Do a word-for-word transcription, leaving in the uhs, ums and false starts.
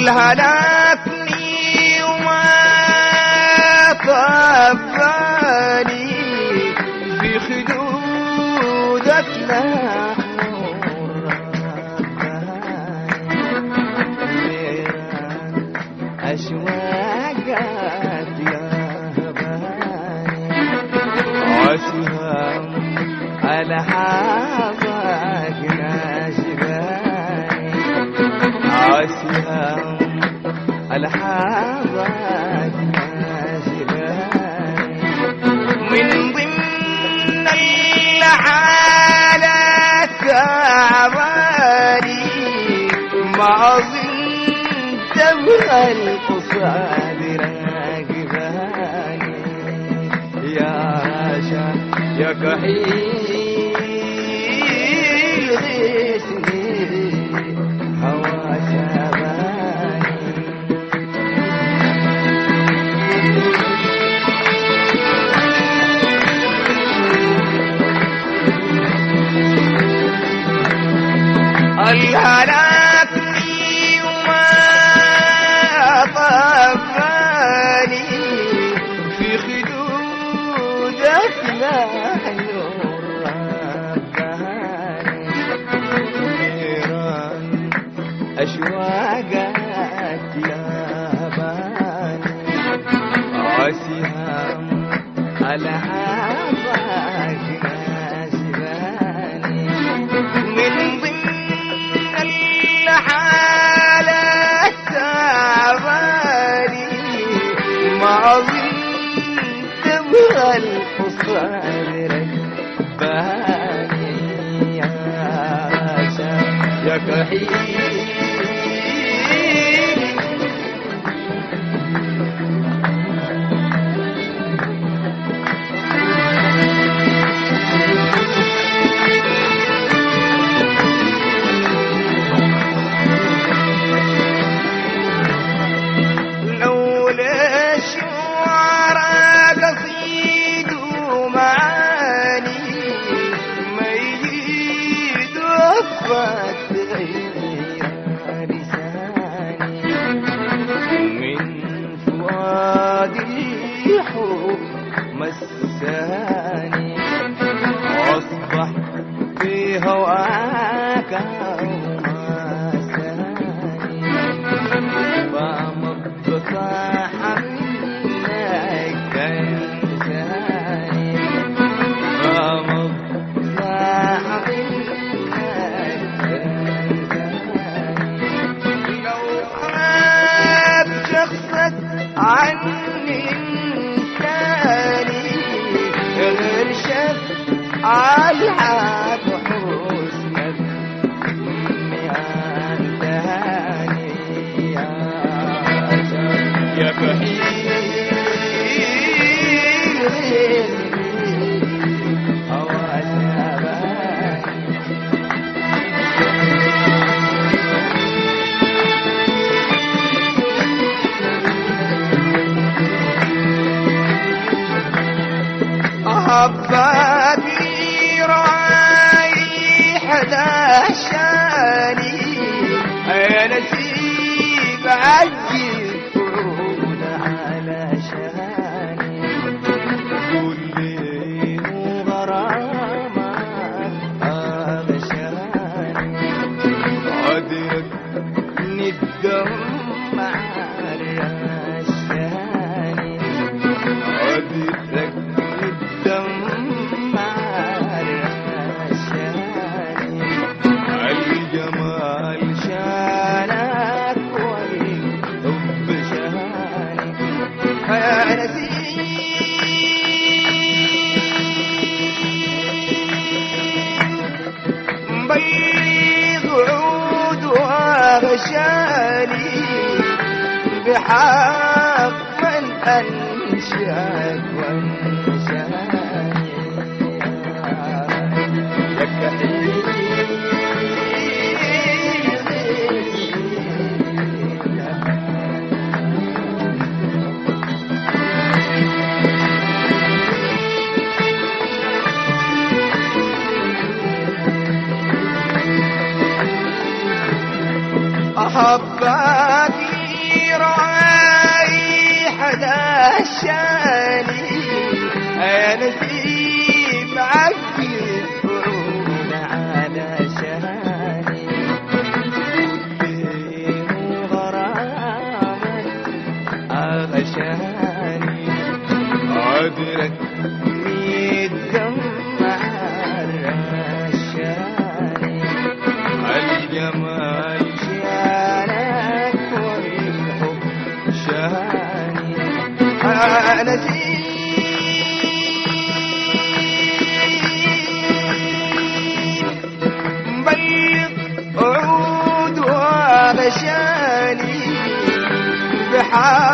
الهلاكني وما طباني في خدودك نحور أشواقات يا هباني عسهم على حظك ناشباني عسهم على حظك ناشباني من ضمن الحالات عمالي ما أظن تبغى القصاد راقباني يا راشا يا كحيل غيثني هوى شباني الهلاكني وما طفاني في خدودك لا نور رباني نيران أشواقات يا باني عسهم على حظك ناسباني من ضمن الحالات تعباني ما أظن تبغى القصاد ركباني يا راشا يا كحيل من فؤادي حب مساني أصبح في هواك ومساني فمض صاح منك إنساني فمض صاح عني إنساني غرشت على حسنك انتهاني يا يا كحيل غيرني هوى شباني حبتني رايح دهشاني يا نسيب عجل طول على شاني كل غرامة أغشاني عدركني الدم مع الرشاني عدرك الجمال شانك والحب شاني يا نسيم بيض عود وغشاني بحق من أنشاك وانشاني يا كحيل أحبك شاني عذرك ميت دمع رشاني الجمال شانك والحب شاني أنا عود وغشاني بحال